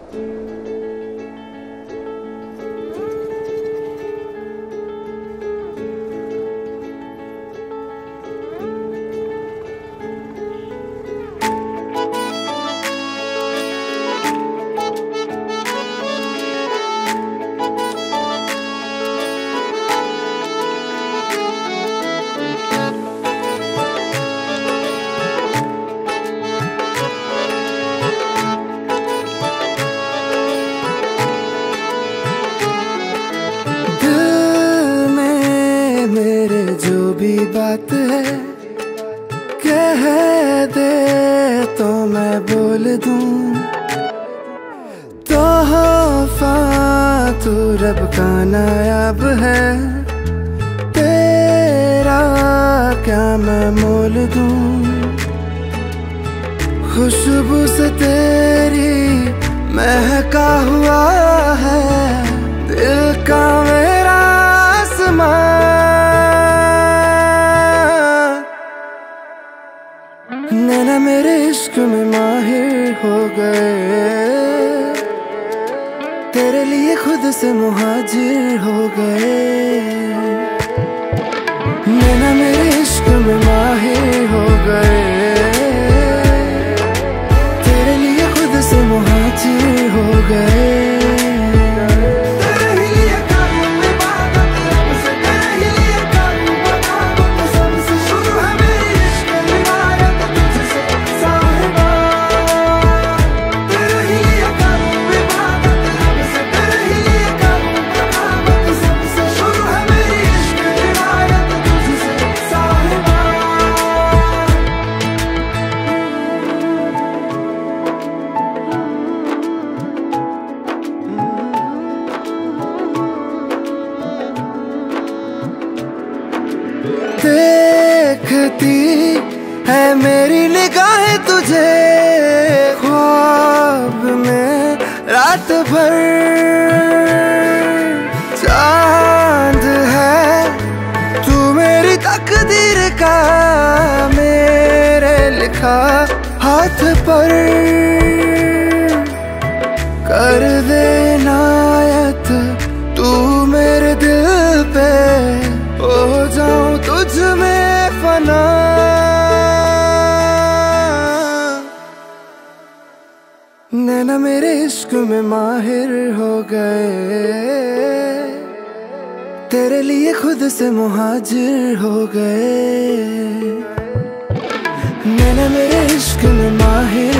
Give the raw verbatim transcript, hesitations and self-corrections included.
भी बात है कह दे तो मैं बोल दूं, तोहफा तू रब का नायाब है, तेरा क्या मैं मोल दूं। खुशबू से तेरी महका हुआ है दिल का मेरा आसमां, नैना मेरे इश्क में माहिर हो गए, तेरे लिए खुद से मुहाजिर हो गए। नैना मेरे इश्क में माहिर हो गए, तेरे लिए खुद से मुहाजिर हो गए। देखती है मेरी निगाहें तुझे ख्वाब में रात भर, चांद है तू मेरी तकदीर का मेरे लिखा हाथ पर, कर दे इनायत तू मेरे दिल पे, हो जाऊं तुझ में फना। नैना मेरे इश्क में माहिर हो गए, तेरे लिए खुद से मुहाजिर हो गए। नैना मेरे इश्क में माहिर